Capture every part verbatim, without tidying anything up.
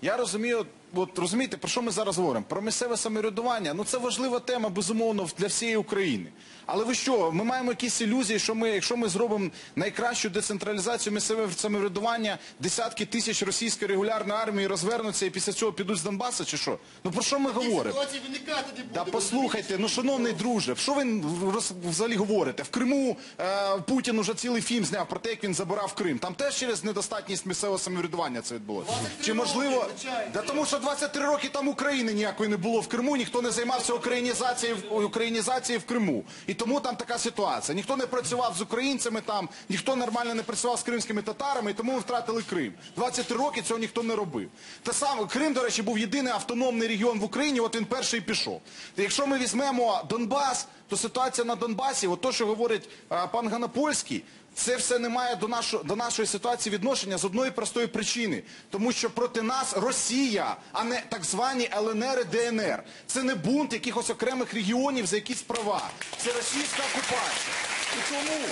Я розумію, от розумієте, про що ми зараз говоримо? Про місцеве самоврядування. Ну це важлива тема, безумовно, для всієї України. Але ви що, ми маємо якісь ілюзії, що ми, якщо ми зробимо найкращу децентралізацію місцевого самоврядування, десятки тисяч російської регулярної армії розвернуться і після цього підуть з Донбасу, чи що? Ну про що ми говоримо? Да послухайте, ну шановний друже, що ви взагалі говорите? В Криму е, Путін уже цілий фільм зняв про те, як він забирав Крим. Там теж через недостатність місцевого самоврядування це відбулося. Чи можливо... Да тому що двадцять три роки там України ніякої не було в Криму, ніхто не займався українізацією, українізацією в Криму. І тому там така ситуація. Ніхто не працював з українцями там, ніхто нормально не працював з кримськими татарами, і тому ми втратили Крим. двадцять три роки цього ніхто не робив. Те саме, Крим, до речі, був єдиний автономний регіон в Україні, от він перший пішов. Якщо ми візьмемо Донбас, то ситуація на Донбасі, от то, що говорить а, пан Ганапольський, це все не має до, нашо, до нашої ситуації відношення з одної простої причини. Тому що проти нас Росія, а не так звані Л Н Р і Д Н Р. Це не бунт якихось окремих регіонів за якісь права. Це російська окупація. І тому...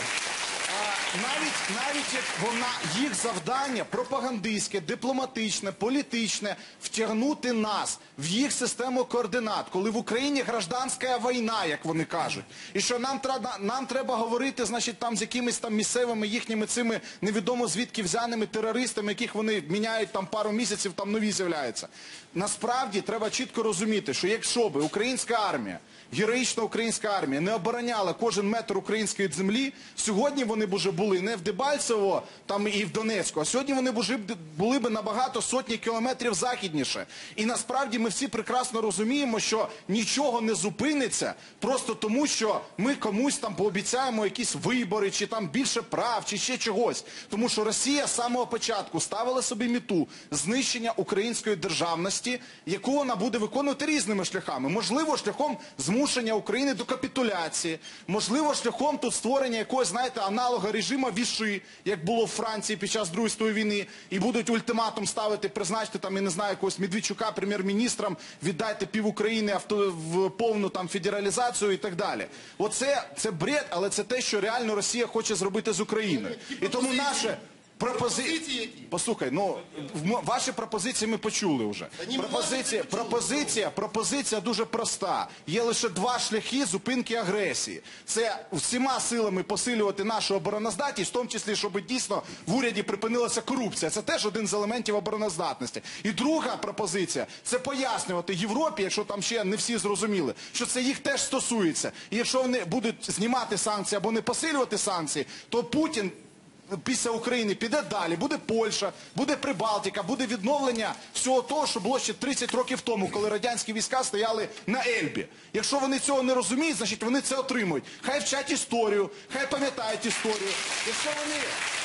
А, навіть, навіть як вона, їх завдання пропагандистське, дипломатичне, політичне, втягнути нас в їх систему координат, коли в Україні гражданська війна, як вони кажуть. І що нам треба, нам треба говорити, значить, там з якимись там місцевими їхніми цими невідомо звідки взяними терористами, яких вони міняють там пару місяців, там нові з'являються. Насправді треба чітко розуміти, що якщо би українська армія, героїчна українська армія не обороняла кожен метр української землі, сьогодні вони б уже були не в Дебальцево там і в Донецьку, а сьогодні вони б уже були б набагато сотні кілометрів західніше. І насправді ми всі прекрасно розуміємо, що нічого не зупиниться просто тому, що ми комусь там пообіцяємо якісь вибори, чи там більше прав, чи ще чогось. Тому що Росія з самого початку ставила собі мету знищення української державності, яку вона буде виконувати різними шляхами. Можливо, шляхом змушення України до капітуляції, можливо, шляхом тут створення якогось, знаєте, аналога режиму Віши, як було в Франції під час Другої світової війни, і будуть ультиматум ставити, призначити там, я не знаю, якогось Медведчука прем'єр-міністром, віддайте пів України авто, в повну там федералізацію і так далі. Оце, це бред, але це те, що реально Росія хоче зробити з Україною. І тому наше... Пропозиції... Послухай, ну, ваші пропозиції ми почули вже. Пропозиція, пропозиція, пропозиція дуже проста. Є лише два шляхи зупинки агресії. Це всіма силами посилювати нашу обороноздатність, в тому числі, щоб дійсно в уряді припинилася корупція. Це теж один з елементів обороноздатності. І друга пропозиція – це пояснювати Європі, якщо там ще не всі зрозуміли, що це їх теж стосується. І якщо вони будуть знімати санкції або не посилювати санкції, то Путін після України піде далі, буде Польща, буде Прибалтика, буде відновлення всього того, що було ще тридцять років тому, коли радянські війська стояли на Ельбі. Якщо вони цього не розуміють, значить вони це отримують. Хай вчать історію, хай пам'ятають історію. Якщо вони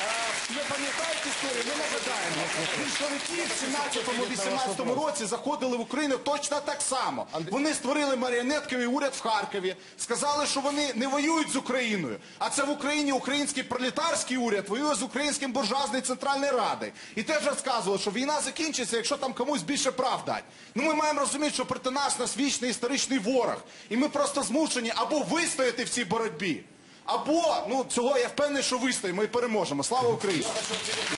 е, не пам'ятають історію, ми нагадаємо. Більшовики в сімнадцятому-вісімнадцятому році заходили в Україну точно так само. Вони створили маріонетковий уряд в Харкові, сказали, що вони не воюють з Україною, а це в Україні український пролетарський уряд воює з українським буржуазною Центральної Ради. І теж розказували, що війна закінчиться, якщо там комусь більше прав дать. Ну ми маємо розуміти, що проти нас нас вічний історичний ворог. І ми просто змушені або вистояти в цій боротьбі, або, ну цього я впевнений, що вистоїмо і переможемо. Слава Україні!